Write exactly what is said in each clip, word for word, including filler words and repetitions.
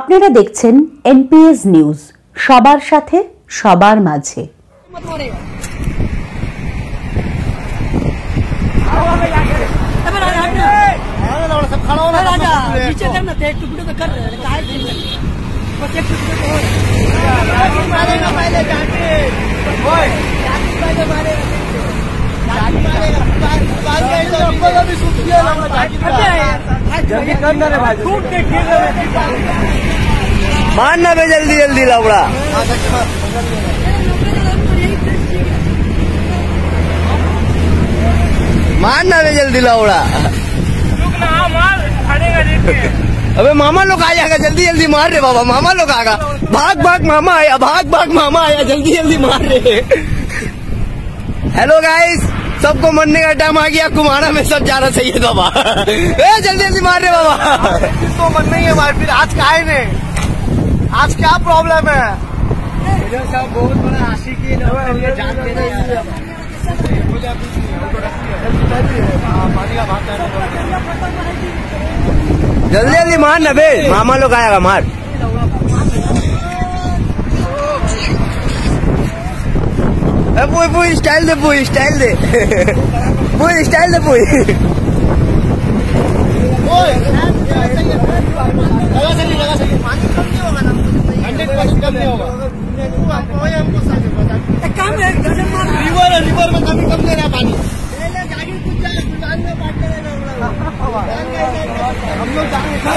আপনারা দেখছেন NPS news, সবার সাথে সবার মাঝে। मारना बे जल्दी जल्दी लवड़ा, मारना बे जल्दी लवड़ा। अबे मामा लोग आ जाएगा, जल्दी जल्दी मार रहे बाबा, मामा लोग आएगा। भाग भाग मामा आया, भाग भाग मामा आया, जल्दी जल्दी मार रहे। हेलो गाइस, सबको मरने का टाइम आ गया, कुमारा में सब जा रहा सही है बाबा। ए जल्दी जल्दी मार रहे बाबा, किसको मरना ही है मार। फिर आज का है ने, आज क्या प्रॉब्लम है? सब बहुत बड़ा आशिकी है, जानते नहीं। जल्दी जल्दी मार ना बे, मामा लोग आएगा, मार। पुई पुई स्टाइल दे, पुई स्टाइल दे, पुई स्टाइल दे, पुई। रिवर है, रिवर में कभी कम लेना पानी। हम लोग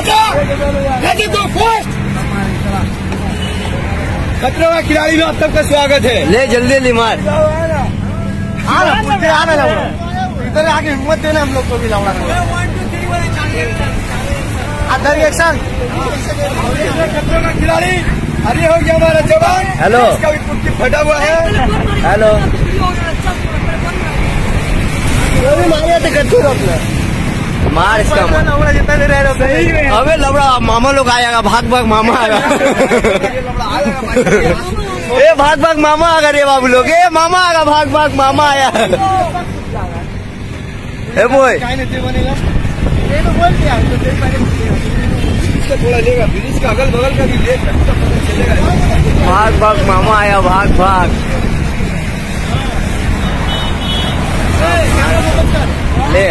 खतरों का खिलाड़ी में आप सबका स्वागत है। ले जल्दी जल्दी मार। इधर आगे हिम्मत देना हम लोग को भी लौड़ा। एक्शन। खतरों का खिलाड़ी अरे हो गया हमारा जवान। हेलो, इसका भी पुट्टी फटा हुआ है। हेलो, मारे थे कद्दू अपना, मार इसका। जितना दे रहे हो अबे लवड़ा, मामा लोग आएगा, भाग भाग मामा आएगा। ए भाग भाग मामा आएगा रे बाबू लोग, ए मामा आएगा, भाग भाग मामा आया। ए बोय थोड़ा लेगा, फिर इसका अगल बगल का भी ले, भाग भाग मामा आया, भाग भाग। ले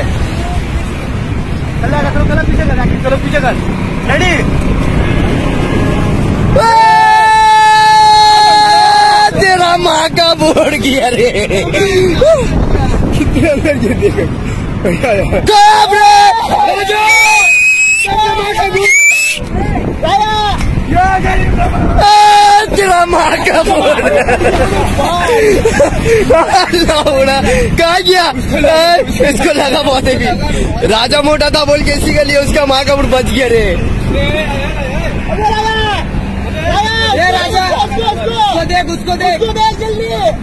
चलो पीछे कर, चलो पीछे कर, रेडी। तेरा माँ का बोर्ड किया रे, कितने अंदर गिर देगा। तेरा माँ का बोर्ड कहा गया, इसको लगा बहुत है। राजा मोटा था बोल के इसी के लिए उसका माँ का बोर्ड बच गया रे। राजा उसको देख, उसको देख, उसको देख जल्दी।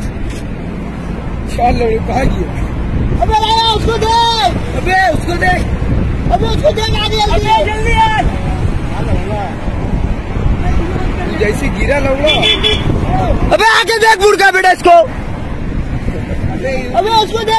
चलो कहा गया, अबे राजा उसको देख, अबे उसको देख, अबे उसको देख, आगे जल्दी जल्दी। जैसे गिरा लौड़ा, अबे आके देख बुढ़का बेटा इसको, अबे उसको देख।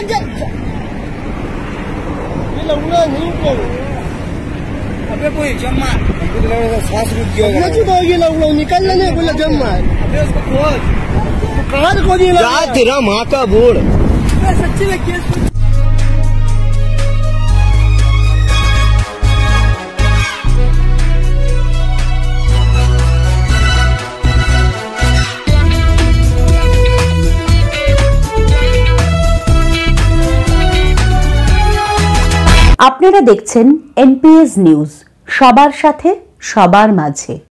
ये लौड़ा नहीं करो, अबे कोई जम्मा सांस रुक गया, ये लौड़ा निकल लेने बोला जम्मा। अबे उसको खोज, कहाँ से खोजी तेरा माँ का बोर्ड। सच्ची में केस। আপনারা দেখছেন এনপিএস নিউজ, সবার সাথে সবার মাঝে।